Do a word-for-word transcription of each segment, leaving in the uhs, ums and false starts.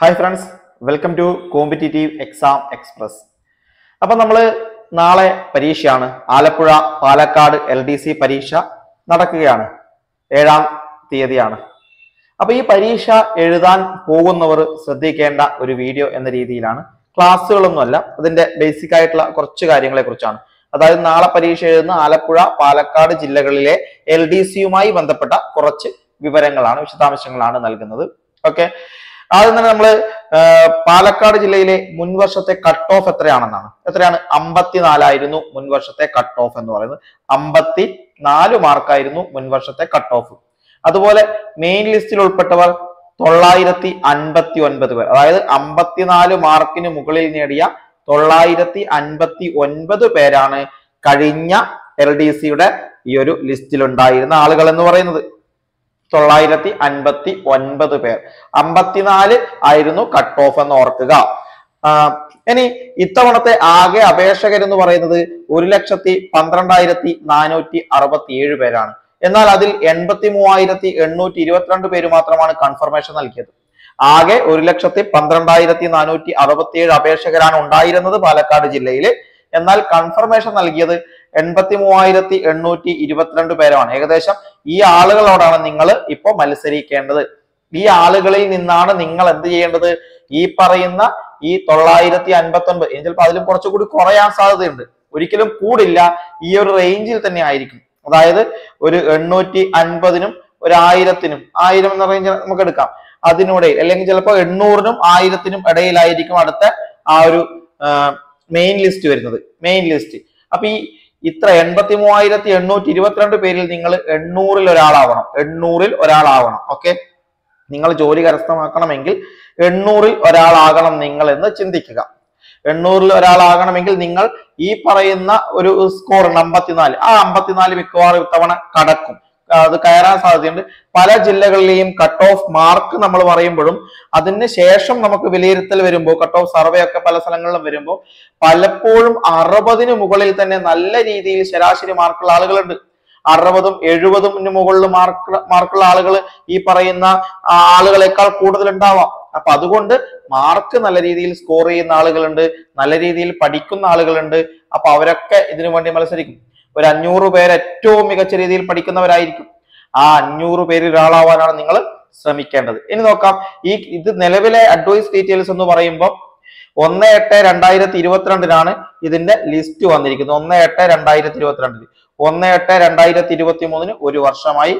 Hi friends, welcome to competitive exam express. അപ്പൊ നമ്മള് നാളെ പരീക്ഷയാണ്. Alappuzha Palakkad L D C പരീക്ഷ നടക്കുകയാണ്. ഏഴാം തീയതിയാണ്. അപ്പൊ ഈ പരീക്ഷ എഴുതാൻ പോകുന്നവർ ശ്രദ്ധിക്കേണ്ട ഒരു വീഡിയോ എന്ന രീതിയിലാണ്. ക്ലാസ്സുകളൊന്നുമല്ല, അതിന്റെ ബേസിക് ആയിട്ടുള്ള കുറച്ച് കാര്യങ്ങളെ കുറിച്ചാണ്. അതായത് നാളെ പരീക്ഷ എഴുതുന്ന ആലപ്പുഴ പാലക്കാട് ജില്ലകളിലെ എൽ ഡി സിയുമായി ബന്ധപ്പെട്ട കുറച്ച് വിവരങ്ങളാണ്, വിശദാംശങ്ങളാണ് നൽകുന്നത്. ഓക്കെ, ആദ്യം തന്നെ നമ്മള് പാലക്കാട് ജില്ലയിലെ മുൻവർഷത്തെ കട്ട് ഓഫ് എത്രയാണെന്നാണ്. എത്രയാണ്? അമ്പത്തിനാലായിരുന്നു മുൻവർഷത്തെ കട്ട് ഓഫ് എന്ന് പറയുന്നത്. അമ്പത്തി നാല് മാർക്കായിരുന്നു മുൻവർഷത്തെ കട്ട് ഓഫ്. അതുപോലെ മെയിൻ ലിസ്റ്റിൽ ഉൾപ്പെട്ടവർ തൊള്ളായിരത്തി അൻപത്തി ഒൻപത് പേർ, അതായത് അമ്പത്തിനാല് മാർക്കിന് മുകളിൽ നേടിയ തൊള്ളായിരത്തി അൻപത്തി ഒൻപത് പേരാണ് കഴിഞ്ഞ എൽ ഡി സിയുടെ ഈ ഒരു ലിസ്റ്റിൽ ഉണ്ടായിരുന്ന ആളുകൾ എന്ന് പറയുന്നത്. തൊള്ളായിരത്തി അൻപത്തി ഒൻപത് പേർ, അമ്പത്തിനാല് ആയിരുന്നു കട്ട് ഓഫ് എന്ന് ഓർക്കുക. ഇനി ഇത്തവണത്തെ ആകെ അപേക്ഷകർ എന്ന് പറയുന്നത് ഒരു ലക്ഷത്തി പന്ത്രണ്ടായിരത്തി നാനൂറ്റി അറുപത്തി ഏഴ് പേരാണ്. എന്നാൽ അതിൽ എൺപത്തി മൂവായിരത്തി എണ്ണൂറ്റി ഇരുപത്തിരണ്ട് പേര് മാത്രമാണ് കൺഫർമേഷൻ നൽകിയത്. ആകെ ഒരു ലക്ഷത്തി പന്ത്രണ്ടായിരത്തി നാനൂറ്റി അറുപത്തി ഏഴ് അപേക്ഷകരാണ് ഉണ്ടായിരുന്നത് പാലക്കാട് ജില്ലയിൽ. എന്നാൽ കൺഫർമേഷൻ നൽകിയത് എൺപത്തി മൂവായിരത്തി എണ്ണൂറ്റി ഇരുപത്തിരണ്ട് പേരാണ്. ഏകദേശം ഈ ആളുകളോടാണ് നിങ്ങൾ ഇപ്പൊ മത്സരിക്കേണ്ടത്. ഈ ആളുകളിൽ നിന്നാണ് നിങ്ങൾ എന്ത് ചെയ്യേണ്ടത്? ഈ പറയുന്ന ഈ തൊള്ളായിരത്തി അൻപത്തി ഒൻപത്, ചിലപ്പോൾ അതിലും കുറച്ചുകൂടി കുറയാൻ സാധ്യതയുണ്ട്, ഒരിക്കലും കൂടില്ല, ഈ ഒരു റേഞ്ചിൽ തന്നെ ആയിരിക്കും. അതായത് ഒരു എണ്ണൂറ്റി അൻപതിനും ഒരു ആയിരത്തിനും, ആയിരം എന്ന റേഞ്ച് നമുക്ക് എടുക്കാം, അതിനൂടെ അല്ലെങ്കിൽ ചിലപ്പോൾ എണ്ണൂറിനും ആയിരത്തിനും ഇടയിലായിരിക്കും അടുത്ത ആ ഒരു മെയിൻ ലിസ്റ്റ് വരുന്നത്. മെയിൻ ലിസ്റ്റ് അപ്പൊ ഈ ഇത്ര എൺപത്തി മൂവായിരത്തി എണ്ണൂറ്റി ഇരുപത്തിരണ്ട് പേരിൽ നിങ്ങൾ എണ്ണൂറിൽ ഒരാളാവണം. എണ്ണൂറിൽ ഒരാളാവണം. ഓക്കെ, നിങ്ങൾ ജോലി കരസ്ഥമാക്കണമെങ്കിൽ എണ്ണൂറിൽ ഒരാളാകണം നിങ്ങൾ എന്ന് ചിന്തിക്കുക. എണ്ണൂറിൽ ഒരാളാകണമെങ്കിൽ നിങ്ങൾ ഈ പറയുന്ന ഒരു സ്കോർ അമ്പത്തിനാല്, ആ അമ്പത്തിനാല് മിക്കവാറും ഇത്തവണ കടക്കും, അത് കയറാൻ സാധ്യതയുണ്ട്. പല ജില്ലകളിലെയും കട്ട് ഓഫ് മാർക്ക് നമ്മൾ പറയുമ്പോഴും അതിന് ശേഷം നമുക്ക് വിലയിരുത്തൽ വരുമ്പോൾ, കട്ട് ഓഫ് സർവേ ഒക്കെ പല സ്ഥലങ്ങളിലും വരുമ്പോൾ പലപ്പോഴും അറുപതിന് മുകളിൽ തന്നെ നല്ല രീതിയിൽ ശരാശരി മാർക്കുള്ള ആളുകളുണ്ട്. അറുപതും എഴുപതും മുകളിൽ മാർക്ക് മാർക്കുള്ള ആളുകൾ ഈ പറയുന്ന ആളുകളെക്കാൾ കൂടുതൽ ഉണ്ടാവാം. അപ്പൊ അതുകൊണ്ട് മാർക്ക് നല്ല രീതിയിൽ സ്കോർ ചെയ്യുന്ന ആളുകളുണ്ട്, നല്ല രീതിയിൽ പഠിക്കുന്ന ആളുകളുണ്ട്. അപ്പൊ അവരൊക്കെ ഇതിനു വേണ്ടി മത്സരിക്കും. ഒരു അഞ്ഞൂറ് പേര് ഏറ്റവും മികച്ച രീതിയിൽ പഠിക്കുന്നവരായിരിക്കും. ആ അഞ്ഞൂറ് പേര് ഒരാളാവാനാണ് നിങ്ങൾ ശ്രമിക്കേണ്ടത്. ഇനി നോക്കാം, ഈ ഇത് നിലവിലെ അഡ്വൈസ് ഡീറ്റെയിൽസ് എന്ന് പറയുമ്പോൾ ഒന്ന് എട്ട് രണ്ടായിരത്തി ഇരുപത്തിരണ്ടിനാണ് ഇതിന്റെ ലിസ്റ്റ് വന്നിരിക്കുന്നത്. ഒന്ന് എട്ട് രണ്ടായിരത്തി ഇരുപത്തിരണ്ടിൽ ഒന്ന് എട്ട് രണ്ടായിരത്തി ഇരുപത്തി മൂന്നിന് ഒരു വർഷമായി.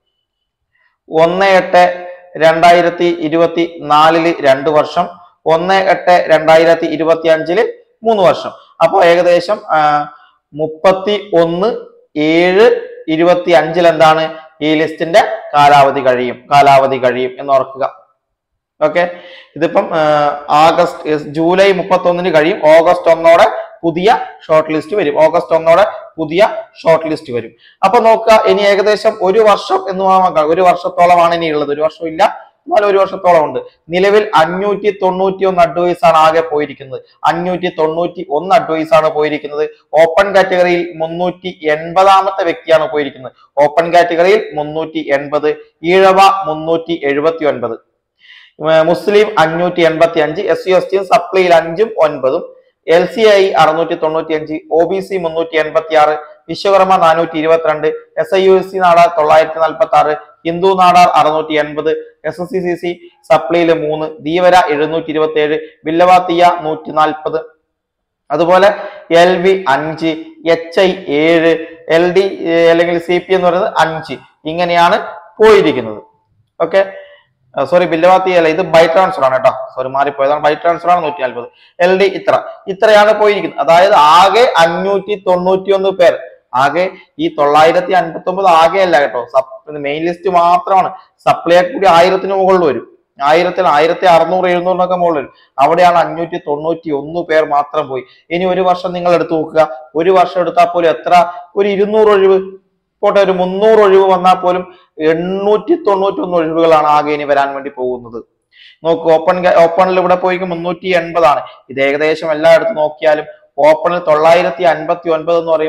ഒന്ന് എട്ട് രണ്ടായിരത്തി ഇരുപത്തി നാലില് രണ്ട് വർഷം. ഒന്ന് എട്ട് രണ്ടായിരത്തി ഇരുപത്തി അഞ്ചില് മൂന്ന് വർഷം. അപ്പൊ ഏകദേശം മുപ്പത്തി ഒന്ന് ഏഴ് ഇരുപത്തി അഞ്ചിൽ എന്താണ് ഈ ലിസ്റ്റിന്റെ കാലാവധി കഴിയും കാലാവധി കഴിയും എന്ന് ഓർക്കുക. ഓക്കെ, ഇതിപ്പം ആഗസ്റ്റ് ജൂലൈ മുപ്പത്തി ഒന്നിന് കഴിയും. ഓഗസ്റ്റ് ഒന്നോടെ പുതിയ ഷോർട്ട് ലിസ്റ്റ് വരും. ഓഗസ്റ്റ് ഒന്നോടെ പുതിയ ഷോർട്ട് ലിസ്റ്റ് വരും. അപ്പൊ നോക്കുക, ഇനി ഏകദേശം ഒരു വർഷം എന്ന് പറയാൻ, ഒരു വർഷത്തോളമാണ് ഇനി ഉള്ളത്. ഒരു വർഷം ഇല്ല, എന്നാലും ഒരു വർഷത്തോളം ഉണ്ട്. നിലവിൽ അഞ്ഞൂറ്റി തൊണ്ണൂറ്റി ഒന്ന് അഡ്വൈസ് ആണ് ആകെ പോയിരിക്കുന്നത്. അഞ്ഞൂറ്റി തൊണ്ണൂറ്റി ഒന്ന് അഡ്വൈസ് ആണ് പോയിരിക്കുന്നത്. ഓപ്പൺ കാറ്റഗറിയിൽ മുന്നൂറ്റി എൺപതാമത്തെ വ്യക്തിയാണ് പോയിരിക്കുന്നത്. ഓപ്പൺ കാറ്റഗറിയിൽ മുന്നൂറ്റി എൺപത്, ഈഴവ മുന്നൂറ്റി എഴുപത്തി ഒൻപത്, മുസ്ലിം അഞ്ഞൂറ്റി എൺപത്തി അഞ്ച്, എസ് സി എസ് ടിയും സപ്ലിയിൽ അഞ്ചും ഒൻപതും, എൽ സി ഐ അറുന്നൂറ്റി തൊണ്ണൂറ്റി അഞ്ച്, ഒ ബി സി മുന്നൂറ്റി എൺപത്തി ആറ്, വിശ്വകർമ്മ നാനൂറ്റി ഇരുപത്തിരണ്ട്, S I U S C Nadar തൊള്ളായിരത്തി നാൽപ്പത്തി ആറ്, ഹിന്ദു നാടാർ അറുന്നൂറ്റി എൺപത്, S S C C C സപ്ലിയില് മൂന്ന്, ധീവര എഴുന്നൂറ്റി ഇരുപത്തി ഏഴ്, വില്ലവാത്തിയ നൂറ്റി നാൽപ്പത്, അതുപോലെ എൽ വി അഞ്ച്, എച്ച് ഐ ഏഴ്, എൽ ഡി അല്ലെങ്കിൽ സി പി എന്ന് പറയുന്നത് അഞ്ച്. ഇങ്ങനെയാണ് പോയിരിക്കുന്നത്. ഓക്കെ, സോറി ബില്ലവാത്തി അല്ല, ഇത് ബൈ ട്രാൻസ്ഫർ ആണ് കേട്ടോ, സോറി മാറിപ്പോയതാണ്. ബൈ ട്രാൻസ്ഫർ ആണ് നൂറ്റി നാൽപ്പത്. എൽ ഡി ഇത്ര ഇത്രയാണ് പോയിരിക്കുന്നത്. അതായത് ആകെ അഞ്ഞൂറ്റി തൊണ്ണൂറ്റി ഒന്ന് പേർ. ആകെ ഈ തൊള്ളായിരത്തി അൻപത്തി ഒമ്പത് ആകെ അല്ല കേട്ടോ, മെയിൻ ലിസ്റ്റ് മാത്രമാണ്. സപ്ലൈ കൂടി ആയിരത്തിന് മുകളിൽ വരും. ആയിരത്തിൽ ആയിരത്തി അറുന്നൂറ് എഴുന്നൂറിനൊക്കെ മുകളിൽ വരും. അവിടെയാണ് അഞ്ഞൂറ്റി തൊണ്ണൂറ്റി ഒന്ന് പേർ മാത്രം പോയി. ഇനി ഒരു വർഷം നിങ്ങൾ എടുത്തു നോക്കുക. ഒരു വർഷം എടുത്താൽ പോലും എത്ര, ഒരു ഇരുന്നൂറ് ഒഴിവ് പോട്ടെ, ഒരു മുന്നൂറ് ഒഴിവ് വന്നാൽ പോലും എണ്ണൂറ്റി തൊണ്ണൂറ്റി ഒന്ന് ഒഴിവുകളാണ് ആകെ ഇനി വരാൻ വേണ്ടി പോകുന്നത്. നോക്കൂ, ഓപ്പൺ ഓപ്പണിൽ ഇവിടെ പോയി മുന്നൂറ്റി എൺപതാണ്. ഇത് ഏകദേശം എല്ലായിടത്തും നോക്കിയാലും ഓപ്പണിൽ തൊള്ളായിരത്തി അൻപത്തി ഒൻപത് എന്ന് പറയുമ്പോൾ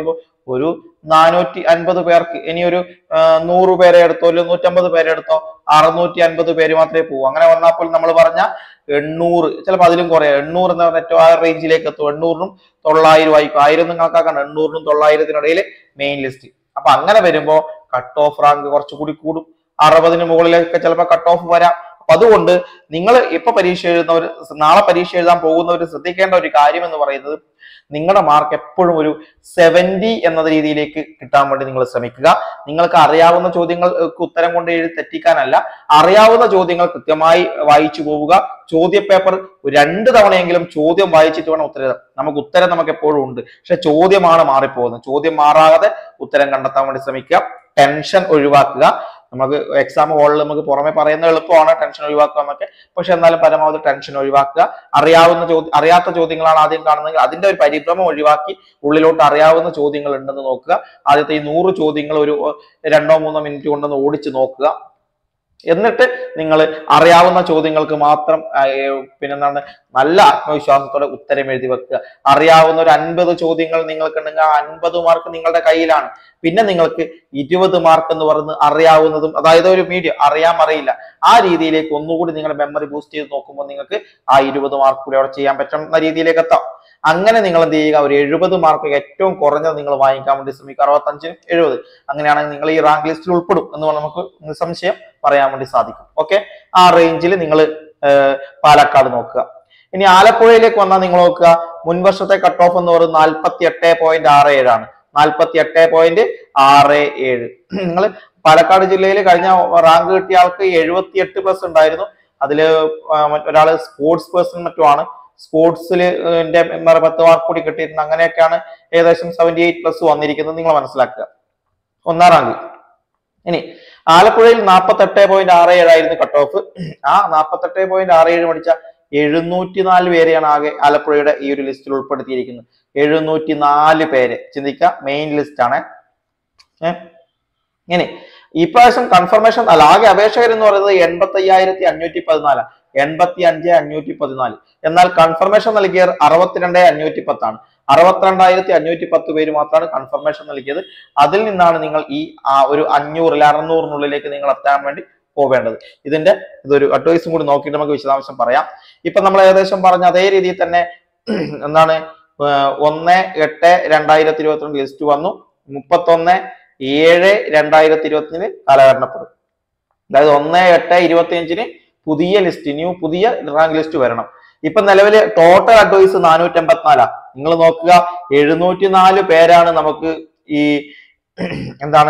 ഒരു നാനൂറ്റി അൻപത് പേർക്ക് ഇനി ഒരു നൂറ് പേരെ എടുത്തോ അല്ലെങ്കിൽ നൂറ്റമ്പത് പേരെ എടുത്തോ അറുന്നൂറ്റി അൻപത് പേര് മാത്രമേ പോകൂ. അങ്ങനെ വന്നപ്പോൾ നമ്മൾ പറഞ്ഞ എണ്ണൂറ് ചിലപ്പോൾ അതിലും കുറയാം, എണ്ണൂറ് എന്ന് പറഞ്ഞ ഏറ്റവും ആ റേഞ്ചിലേക്ക് എത്തും. എണ്ണൂറിനും തൊള്ളായിരം ആയിക്കും, ആയിരം ഒന്നും കണക്കാക്കണം, എണ്ണൂറിനും തൊള്ളായിരത്തിനിടയിൽ മെയിൻ ലിസ്റ്റ്. അപ്പൊ അങ്ങനെ വരുമ്പോ കട്ട് ഓഫ് റാങ്ക് കുറച്ചുകൂടി കൂടും, അറുപതിന് മുകളിലേക്ക് ചിലപ്പോൾ കട്ട് ഓഫ് വരാം. അപ്പൊ അതുകൊണ്ട് നിങ്ങൾ ഇപ്പൊ പരീക്ഷ എഴുതുന്നവർ, നാളെ പരീക്ഷ എഴുതാൻ പോകുന്നവർ ശ്രദ്ധിക്കേണ്ട ഒരു കാര്യം എന്ന് പറയുന്നത് നിങ്ങളുടെ മാർക്ക് എപ്പോഴും ഒരു സെവന്റി എന്ന രീതിയിലേക്ക് കിട്ടാൻ വേണ്ടി നിങ്ങൾ ശ്രമിക്കുക. നിങ്ങൾക്ക് അറിയാവുന്ന ചോദ്യങ്ങൾക്ക് ഉത്തരം കൊണ്ട് എഴുതി തെറ്റിക്കാനല്ല, അറിയാവുന്ന ചോദ്യങ്ങൾ കൃത്യമായി വായിച്ചു പോവുക. ചോദ്യ പേപ്പർ രണ്ട് തവണയെങ്കിലും ചോദ്യം വായിച്ചിട്ട് വേണം ഉത്തരം എഴുതാൻ. നമുക്ക് ഉത്തരം നമുക്ക് എപ്പോഴും ഉണ്ട്, പക്ഷെ ചോദ്യമാണ് മാറിപ്പോകുന്നത്. ചോദ്യം മാറാതെ ഉത്തരം കണ്ടെത്താൻ വേണ്ടി ശ്രമിക്കുക. ടെൻഷൻ ഒഴിവാക്കുക. നമുക്ക് എക്സാം ഹോളിൽ നമുക്ക് പുറമെ പറയുന്ന എളുപ്പമാണ് ടെൻഷൻ ഒഴിവാക്കുക എന്നൊക്കെ, പക്ഷെ എന്നാലും പരമാവധി ടെൻഷൻ ഒഴിവാക്കുക. അറിയാവുന്ന ചോദ്യം അറിയാത്ത ചോദ്യങ്ങളാണ് ആദ്യം കാണുന്നതെങ്കിൽ അതിന്റെ ഒരു പരിഭ്രമം ഒഴിവാക്കി ഉള്ളിലോട്ട് അറിയാവുന്ന ചോദ്യങ്ങൾ ഉണ്ടെന്ന് നോക്കുക. ആദ്യത്തെ ഈ നൂറ് ചോദ്യങ്ങൾ ഒരു രണ്ടോ മൂന്നോ മിനിറ്റ് കൊണ്ടൊന്ന് ഓടിച്ച് നോക്കുക. എന്നിട്ട് നിങ്ങൾ അറിയാവുന്ന ചോദ്യങ്ങൾക്ക് മാത്രം പിന്നെന്താണ് നല്ല ആത്മവിശ്വാസത്തോടെ ഉത്തരം എഴുതി വെക്കുക. അറിയാവുന്ന ഒരു അൻപത് ചോദ്യങ്ങൾ നിങ്ങൾക്കുണ്ടെങ്കിൽ ആ അൻപത് മാർക്ക് നിങ്ങളുടെ കയ്യിലാണ്. പിന്നെ നിങ്ങൾക്ക് ഇരുപത് മാർക്ക് എന്ന് പറയുന്നത് അറിയാവുന്നതും, അതായത് ഒരു മീഡിയം അറിയാൻ അറിയില്ല ആ രീതിയിലേക്ക് ഒന്നുകൂടി നിങ്ങളുടെ മെമ്മറി ബൂസ്റ്റ് ചെയ്ത് നോക്കുമ്പോൾ നിങ്ങൾക്ക് ആ ഇരുപത് മാർക്ക് കൂടി അവിടെ ചെയ്യാൻ പറ്റുന്ന രീതിയിലേക്ക് എത്താം. അങ്ങനെ നിങ്ങൾ എന്ത് ചെയ്യുക, ഒരു എഴുപത് മാർക്ക് ഏറ്റവും കുറഞ്ഞത് നിങ്ങൾ വാങ്ങിക്കാൻ വേണ്ടി ശ്രമിക്കുക. അറുപത്തഞ്ചിനും എഴുപത് അങ്ങനെയാണെങ്കിൽ നിങ്ങൾ ഈ റാങ്ക് ലിസ്റ്റിൽ ഉൾപ്പെടും എന്ന് നമുക്ക് നിസ്സംശയം പറയാൻ വേണ്ടി സാധിക്കും. ഓക്കെ, ആ റേഞ്ചിൽ നിങ്ങൾ പാലക്കാട് നോക്കുക. ഇനി ആലപ്പുഴയിലേക്ക് വന്നാൽ നിങ്ങൾ നോക്കുക, മുൻവർഷത്തെ കട്ട് ഓഫ് എന്ന് പറയുന്നത് നാൽപ്പത്തി എട്ട് പോയിന്റ് ആറ് ഏഴാണ്. നാൽപ്പത്തി എട്ട് പോയിന്റ് ആറ് ഏഴ്. നിങ്ങൾ പാലക്കാട് ജില്ലയിൽ കഴിഞ്ഞ റാങ്ക് കിട്ടിയ ആൾക്ക് എഴുപത്തി എട്ട് പ്ലസ് ഉണ്ടായിരുന്നു. അതില് ഒരാള് സ്പോർട്സ് പേഴ്സൺ മറ്റുമാണ്, സ്പോർട്സിൽ പത്ത് മാർക്ക് കൂടി കിട്ടിയിരുന്നു. അങ്ങനെയൊക്കെയാണ് ഏകദേശം സെവന്റി എയ്റ്റ് പ്ലസ് വന്നിരിക്കുന്നത്, നിങ്ങൾ മനസ്സിലാക്കുക. ഒന്നാം റാങ്ക്. ഇനി ആലപ്പുഴയിൽ നാൽപ്പത്തി എട്ട് പോയിന്റ് ആറ് ഏഴായിരുന്നു കട്ട് ഓഫ്. ആ നാൽപ്പത്തി എട്ട് പോയിന്റ് ആറ് ഏഴ് പഠിച്ച എഴുന്നൂറ്റി നാല് പേരെയാണ് ആകെ ആലപ്പുഴയുടെ ഈ ഒരു ലിസ്റ്റിൽ ഉൾപ്പെടുത്തിയിരിക്കുന്നത്. എഴുന്നൂറ്റി നാല് പേര് ചിന്തിക്കുക, മെയിൻ ലിസ്റ്റ് ആണ്. ഏഹ് ഇനി ഈ പ്രാവശ്യം കൺഫർമേഷൻ അല്ല, ആകെ അപേക്ഷകർ എന്ന് പറയുന്നത് എൺപത്തി അയ്യായിരത്തി അഞ്ഞൂറ്റി പതിനാല് എൺപത്തി അഞ്ച് അഞ്ഞൂറ്റി പതിനാല്. എന്നാൽ കൺഫർമേഷൻ നൽകിയത് അറുപത്തിരണ്ട് അഞ്ഞൂറ്റി പത്താണ്. അറുപത്തിരണ്ടായിരത്തി അഞ്ഞൂറ്റി പത്ത് പേര് മാത്രമാണ് കൺഫർമേഷൻ നൽകിയത്. അതിൽ നിന്നാണ് നിങ്ങൾ ഈ ആ ഒരു അഞ്ഞൂറിൽ അറുന്നൂറിനുള്ളിലേക്ക് നിങ്ങൾ എത്താൻ വേണ്ടി പോവേണ്ടത്. ഇതിന്റെ ഇതൊരു അഡ്വൈസും കൂടി നോക്കിയിട്ട് നമുക്ക് വിശദാംശം പറയാം. ഇപ്പൊ നമ്മൾ ഏകദേശം പറഞ്ഞ അതേ രീതിയിൽ തന്നെ എന്താണ് ഒന്ന് എട്ട് രണ്ടായിരത്തി ഇരുപത്തിരണ്ട് ലിസ്റ്റ് വന്നു. മുപ്പത്തൊന്ന് ഏഴ് രണ്ടായിരത്തി ഇരുപത്തിന് കാലഘട്ടപ്പെടും. അതായത് ഒന്ന് എട്ട് ഇരുപത്തി അഞ്ചിന് പുതിയ ലിസ്റ്റ്, ന്യൂ പുതിയ റാങ്ക് ലിസ്റ്റ് വരണം. ഇപ്പൊ നിലവില് ടോട്ടൽ അഡ്വൈസ് നാനൂറ്റി എൺപത്തിനാലാ. നിങ്ങൾ നോക്കുക, എഴുന്നൂറ്റി നാല് പേരാണ് നമുക്ക് ഈ എന്താണ്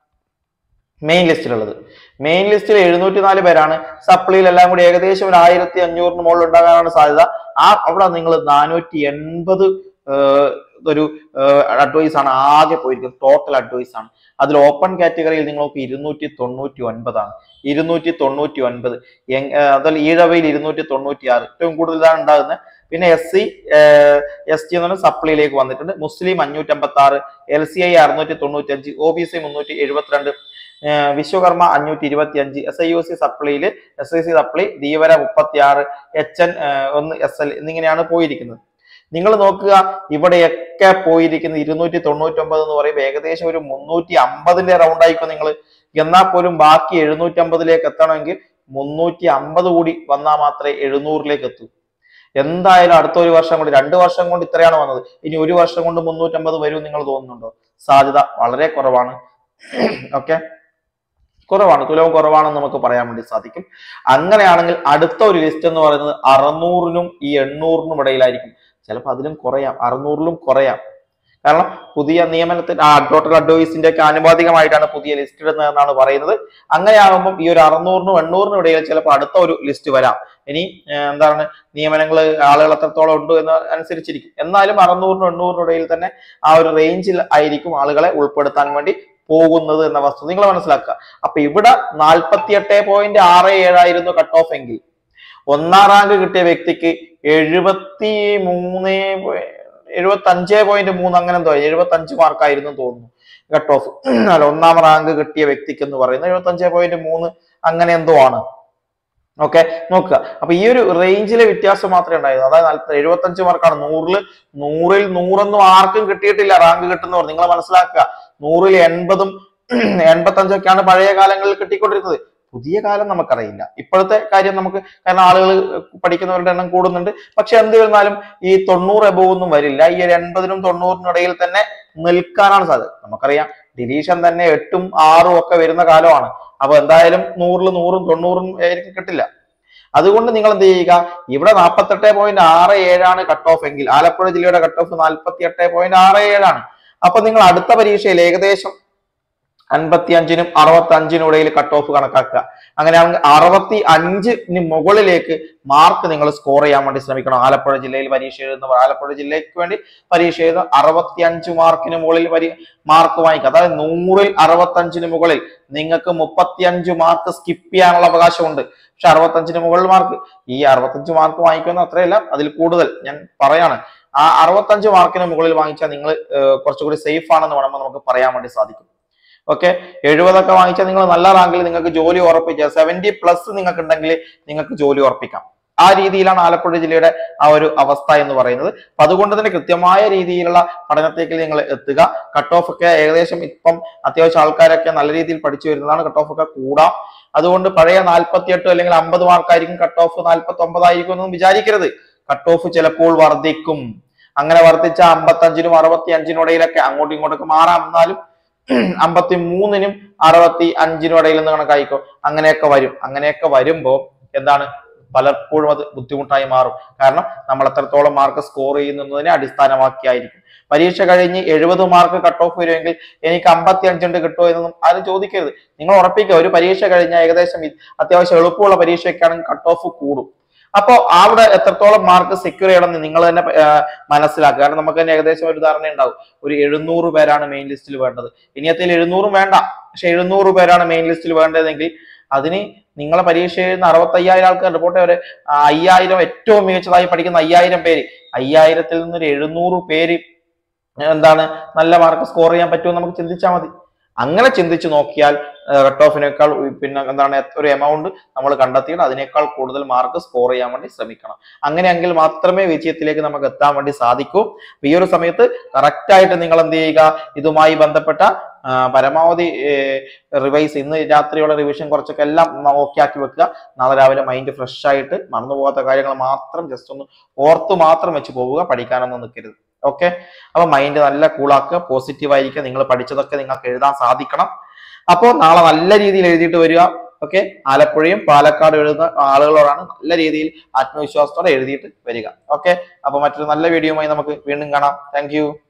മെയിൻ ലിസ്റ്റിലുള്ളത്. മെയിൻ ലിസ്റ്റിൽ എഴുന്നൂറ്റി നാല് പേരാണ്. സപ്ലിയിൽ എല്ലാം കൂടി ഏകദേശം ഒരു ആയിരത്തി അഞ്ഞൂറിന് മുകളിൽ ഉണ്ടാകാനാണ് സാധ്യത. ആ അവിടെ നിങ്ങൾ നാനൂറ്റി എൺപത് ഒരു അഡ്വൈസ് ആണ് ആകെ പോയിരിക്കുന്നത്. ടോട്ടൽ അഡ്വൈസ് ആണ്. അതിൽ ഓപ്പൺ കാറ്റഗറിയിൽ നിങ്ങൾക്ക് ഇരുന്നൂറ്റി തൊണ്ണൂറ്റി ഒൻപതാണ്. ഇരുന്നൂറ്റി തൊണ്ണൂറ്റി ഒൻപത് അതിൽ ഈഴവയിൽ ഇരുന്നൂറ്റി തൊണ്ണൂറ്റി ആറ് ഏറ്റവും കൂടുതലാണ് ഉണ്ടാകുന്നത്. പിന്നെ എസ് സി എസ് ടി എന്ന് പറഞ്ഞാൽ സപ്ലിയിലേക്ക് വന്നിട്ടുണ്ട്. മുസ്ലിം അഞ്ഞൂറ്റി അമ്പത്തി ആറ്, എൽ സി ഐ അറുന്നൂറ്റി തൊണ്ണൂറ്റി അഞ്ച്, ഒ ബി സി മുന്നൂറ്റി എഴുപത്തിരണ്ട്, വിശ്വകർമ്മ അഞ്ഞൂറ്റി ഇരുപത്തി അഞ്ച്, എസ് ഐ യു സി സപ്ലിയിൽ S I C supply Dheevara മുപ്പത്തി ആറ്, എച്ച് എൻ ഒന്ന്, എസ് എൽ എന്നിങ്ങനെയാണ് പോയിരിക്കുന്നത്. നിങ്ങൾ നോക്കുക, ഇവിടെയൊക്കെ പോയിരിക്കുന്നത് ഇരുന്നൂറ്റി തൊണ്ണൂറ്റി ഒമ്പത് എന്ന് പറയുമ്പോൾ ഏകദേശം ഒരു മുന്നൂറ്റി അമ്പതിന്റെ റൗണ്ട് ആയിക്കോ നിങ്ങൾ. എന്നാൽ പോലും ബാക്കി എഴുന്നൂറ്റി അമ്പതിലേക്ക് എത്തണമെങ്കിൽ മുന്നൂറ്റി അമ്പത് കൂടി വന്നാൽ മാത്രമേ എഴുന്നൂറിലേക്ക് എത്തൂ. എന്തായാലും അടുത്ത ഒരു വർഷം കൊണ്ട്, രണ്ടു വർഷം കൊണ്ട് ഇത്രയാണ് വന്നത്. ഇനി ഒരു വർഷം കൊണ്ട് മുന്നൂറ്റമ്പത് വരും നിങ്ങൾ തോന്നുന്നുണ്ടോ? സാധ്യത വളരെ കുറവാണ്. ഓക്കെ, കുറവാണ്, തുലവും കുറവാണെന്ന് നമുക്ക് പറയാൻ വേണ്ടി സാധിക്കും. അങ്ങനെയാണെങ്കിൽ അടുത്ത ഒരു ലിസ്റ്റ് എന്ന് പറയുന്നത് അറുന്നൂറിനും ഈ എണ്ണൂറിനും ഇടയിലായിരിക്കും. ചിലപ്പോൾ അതിലും കുറയാം, അറുന്നൂറിലും കുറയാം. കാരണം പുതിയ നിയമനത്തിൽ ആ ടോട്ടൽ അഡ്വൈസിന്റെ ഒക്കെ ആനുപാതികമായിട്ടാണ് പുതിയ ലിസ്റ്റ് ഇടുന്നതെന്നാണ് പറയുന്നത്. അങ്ങനെയാകുമ്പോൾ ഈ ഒരു അറുന്നൂറിനും എണ്ണൂറിനും ഇടയിൽ ചിലപ്പോൾ അടുത്ത ഒരു ലിസ്റ്റ് വരാം. ഇനി എന്താണ് നിയമനങ്ങൾ ആളുകൾ എത്രത്തോളം ഉണ്ട് എന്ന് അനുസരിച്ചിരിക്കും. എന്നാലും അറുന്നൂറിനും എണ്ണൂറിനും ഇടയിൽ തന്നെ ആ ഒരു റേഞ്ചിൽ ആയിരിക്കും ആളുകളെ ഉൾപ്പെടുത്താൻ വേണ്ടി പോകുന്നത് എന്ന വസ്തുത നിങ്ങൾ മനസ്സിലാക്കുക. അപ്പൊ ഇവിടെ നാൽപ്പത്തി എട്ട് പോയിന്റ് ആറ് ഏഴായിരുന്നു കട്ട് ഓഫ് എങ്കിൽ ഒന്നാം റാങ്ക് കിട്ടിയ വ്യക്തിക്ക് എഴുപത്തി മൂന്ന് എഴുപത്തി അഞ്ച് പോയിന്റ് മൂന്ന് അങ്ങനെ എന്തോ എഴുപത്തി അഞ്ച് മാർക്കായിരുന്നു തോന്നുന്നു കട്ട് ഓഫ്. അല്ല, ഒന്നാം റാങ്ക് കിട്ടിയ വ്യക്തിക്ക് എന്ന് പറയുന്നത് എഴുപത്തി അഞ്ച് പോയിന്റ് മൂന്ന് അങ്ങനെ എന്തോ ആണ്. ഓക്കെ, നോക്കുക. അപ്പൊ ഈ ഒരു റേഞ്ചിലെ വ്യത്യാസം മാത്രമേ ഉണ്ടായിരുന്നു. അതായത് നാൽപ്പത് എഴുപത്തി അഞ്ച് മാർക്കാണ്. നൂറിൽ നൂറിൽ നൂറൊന്നും ആർക്കും കിട്ടിയിട്ടില്ല റാങ്ക് കിട്ടുന്നവർ. നിങ്ങൾ മനസ്സിലാക്കുക, നൂറിൽ എൺപതും എൺപത്തി അഞ്ചൊക്കെയാണ് പഴയ കാലങ്ങളിൽ കിട്ടിക്കൊണ്ടിരുന്നത്. പുതിയ കാലം നമുക്കറിയില്ല, ഇപ്പോഴത്തെ കാര്യം നമുക്ക്, കാരണം ആളുകൾ പഠിക്കുന്നവരുടെ എണ്ണം കൂടുന്നുണ്ട്. പക്ഷെ എന്ത് വരുന്നാലും ഈ തൊണ്ണൂറ് എബോവ് ഒന്നും വരില്ല. ഈ ഒരു എൺപതിനും തൊണ്ണൂറിനും ഇടയിൽ തന്നെ നിൽക്കാനാണ് സാധ്യത. നമുക്കറിയാം ഡിലീഷൻ തന്നെ എട്ടും ആറും ഒക്കെ വരുന്ന കാലമാണ്. അപ്പൊ എന്തായാലും നൂറിൽ നൂറും തൊണ്ണൂറും ആയിരിക്കും കിട്ടില്ല. അതുകൊണ്ട് നിങ്ങൾ എന്ത് ചെയ്യുക, ഇവിടെ നാൽപ്പത്തെട്ട് പോയിന്റ് ആറ് ഏഴാണ് കട്ട് ഓഫ് എങ്കിൽ ആലപ്പുഴ ജില്ലയുടെ കട്ട് ഓഫ് നാൽപ്പത്തി എട്ട് പോയിന്റ് ആറ് ഏഴാണ്. അപ്പൊ നിങ്ങൾ അടുത്ത പരീക്ഷയിൽ ഏകദേശം അൻപത്തി അഞ്ചിനും അറുപത്തി അഞ്ചിനും ഇടയിൽ കട്ട് ഓഫ് കണക്കാക്കുക. അങ്ങനെയാണെങ്കിൽ അറുപത്തി അഞ്ചിന് മുകളിലേക്ക് മാർക്ക് നിങ്ങൾ സ്കോർ ചെയ്യാൻ വേണ്ടി ശ്രമിക്കണം. ആലപ്പുഴ ജില്ലയിൽ പരീക്ഷ എഴുതുന്നവർ, ആലപ്പുഴ ജില്ലയ്ക്ക് വേണ്ടി പരീക്ഷ എഴുതുന്ന അറുപത്തി അഞ്ച് മാർക്കിന് മുകളിൽ പരി മാർക്ക് വാങ്ങിക്കുക. അതായത് നൂറിൽ അറുപത്തി അഞ്ചിന് മുകളിൽ നിങ്ങൾക്ക് മുപ്പത്തി അഞ്ച് മാർക്ക് സ്കിപ്പ് ചെയ്യാനുള്ള അവകാശമുണ്ട്. പക്ഷെ അറുപത്തി അഞ്ചിന് മുകളിൽ മാർക്ക്, ഈ അറുപത്തഞ്ച് മാർക്ക് വാങ്ങിക്കുന്ന അത്രയല്ല, അതിൽ കൂടുതൽ ഞാൻ പറയാണ്. ആ അറുപത്തഞ്ച് മാർക്കിന് മുകളിൽ വാങ്ങിച്ചാൽ നിങ്ങൾ കുറച്ചുകൂടി സേഫ് ആണെന്ന് വേണമെങ്കിൽ നമുക്ക് പറയാൻ വേണ്ടി സാധിക്കും. ഓക്കെ, എഴുപതൊക്കെ വാങ്ങിച്ചാൽ നിങ്ങൾ നല്ല റാങ്കിൽ നിങ്ങൾക്ക് ജോലി ഉറപ്പിക്കുക. സെവന്റി പ്ലസ് നിങ്ങൾക്ക് ഉണ്ടെങ്കിൽ നിങ്ങൾക്ക് ജോലി ഉറപ്പിക്കാം. ആ രീതിയിലാണ് ആലപ്പുഴ ജില്ലയുടെ ആ ഒരു അവസ്ഥ എന്ന് പറയുന്നത്. അപ്പൊ അതുകൊണ്ട് തന്നെ കൃത്യമായ രീതിയിലുള്ള പഠനത്തേക്ക് നിങ്ങൾ എത്തുക. കട്ട് ഓഫ് ഒക്കെ ഏകദേശം ഇപ്പം അത്യാവശ്യം ആൾക്കാരൊക്കെ നല്ല രീതിയിൽ പഠിച്ചു വരുന്നതാണ്. കട്ട് ഓഫ് ഒക്കെ കൂടാം. അതുകൊണ്ട് പഴയ നാൽപ്പത്തി എട്ട് അല്ലെങ്കിൽ അമ്പത് മാർക്കായിരിക്കും കട്ട് ഓഫ് നാൽപ്പത്തി ഒമ്പതായിരിക്കും എന്നൊന്നും വിചാരിക്കരുത്. കട്ട് ഓഫ് ചിലപ്പോൾ വർദ്ധിക്കും. അങ്ങനെ വർദ്ധിച്ച അമ്പത്തി അഞ്ചിനും അറുപത്തി അഞ്ചിനും ഇടയിലൊക്കെ അങ്ങോട്ടും ഇങ്ങോട്ടൊക്കെ മാറാം. എന്നാലും അമ്പത്തി മൂന്നിനും അറുപത്തി അഞ്ചിനും ഇടയിൽ നിന്ന് കണക്കായിക്കോ, അങ്ങനെയൊക്കെ വരും. അങ്ങനെയൊക്കെ വരുമ്പോൾ എന്താണ്, പലപ്പോഴും അത് ബുദ്ധിമുട്ടായി മാറും. കാരണം നമ്മൾ എത്രത്തോളം മാർക്ക് സ്കോർ ചെയ്യുന്നതിനെ അടിസ്ഥാനമാക്കിയായിരിക്കും. പരീക്ഷ കഴിഞ്ഞ് എഴുപത് മാർക്ക് കട്ട് ഓഫ് വരുമെങ്കിൽ എനിക്ക് അമ്പത്തി അഞ്ചുണ്ട് കിട്ടുമോ എന്നൊന്നും ആരും ചോദിക്കരുത്. നിങ്ങൾ ഉറപ്പിക്കുക, ഒരു പരീക്ഷ കഴിഞ്ഞാൽ ഏകദേശം അത്യാവശ്യം എളുപ്പമുള്ള പരീക്ഷയ്ക്കാണെങ്കിൽ കട്ട് ഓഫ് കൂടും. അപ്പോൾ അവിടെ എത്രത്തോളം മാർക്ക് സെക്യൂർ ചെയ്യണമെന്ന് നിങ്ങൾ തന്നെ മനസ്സിലാക്കുക. കാരണം നമുക്ക് തന്നെ ഏകദേശം ഒരു ധാരണ ഉണ്ടാവും. ഒരു എഴുന്നൂറ് പേരാണ് മെയിൻ ലിസ്റ്റിൽ വേണ്ടത്. ഇനിയത്തിൽ എഴുന്നൂറും വേണ്ട, പക്ഷെ എഴുന്നൂറ് പേരാണ് മെയിൻ ലിസ്റ്റിൽ വേണ്ടതെങ്കിൽ അതിന് നിങ്ങളെ പരീക്ഷ എഴുതുന്ന അറുപത്തി അയ്യായിരം ആൾക്കാർ റിപ്പോർട്ട് ഒരു അയ്യായിരം ഏറ്റവും മികച്ചതായി പഠിക്കുന്ന അയ്യായിരം പേര്, അയ്യായിരത്തിൽ നിന്നൊരു എഴുന്നൂറ് പേര് എന്താണ് നല്ല മാർക്ക് സ്കോർ ചെയ്യാൻ പറ്റുമെന്ന് നമുക്ക് ചിന്തിച്ചാൽ മതി. അങ്ങനെ ചിന്തിച്ച് നോക്കിയാൽ കട്ട് ഓഫിനേക്കാൾ പിന്നെ എന്താണ് ഒരു എമൗണ്ട് നമ്മൾ കണ്ടെത്തിയിട്ട് അതിനേക്കാൾ കൂടുതൽ മാർക്ക് സ്കോർ ചെയ്യാൻ വേണ്ടി ശ്രമിക്കണം. അങ്ങനെയെങ്കിൽ മാത്രമേ വിജയത്തിലേക്ക് നമുക്ക് എത്താൻ വേണ്ടി സാധിക്കൂ. ഈ ഒരു സമയത്ത് കറക്റ്റായിട്ട് നിങ്ങൾ എന്ത് ചെയ്യുക, ഇതുമായി ബന്ധപ്പെട്ട പരമാവധി റിവൈസ്, ഇന്ന് രാത്രിയുള്ള റിവിഷൻ കുറച്ചൊക്കെ എല്ലാം ഓക്കെ ആക്കി വെക്കുക. നാളെ രാവിലെ മൈൻഡ് ഫ്രഷ് ആയിട്ട് മറന്നുപോകാത്ത കാര്യങ്ങൾ മാത്രം ജസ്റ്റ് ഒന്ന് ഓർത്ത് മാത്രം വെച്ച് പോവുക, പഠിക്കാനൊന്നും നിൽക്കരുത്. ഓക്കെ, അപ്പൊ മൈൻഡ് നല്ല കൂളാക്കുക, പോസിറ്റീവ് ആയിരിക്കുക. നിങ്ങൾ പഠിച്ചതൊക്കെ നിങ്ങൾക്ക് എഴുതാൻ സാധിക്കണം. അപ്പോൾ നാളെ നല്ല രീതിയിൽ എഴുതിയിട്ട് വരിക. ഓക്കെ, ആലപ്പുഴയും പാലക്കാട് എഴുതുന്ന ആളുകളോടാണ് നല്ല രീതിയിൽ ആത്മവിശ്വാസത്തോടെ എഴുതിയിട്ട് വരിക. ഓക്കെ, അപ്പൊ മറ്റൊരു നല്ല വീഡിയോയുമായി നമുക്ക് വീണ്ടും കാണാം. താങ്ക്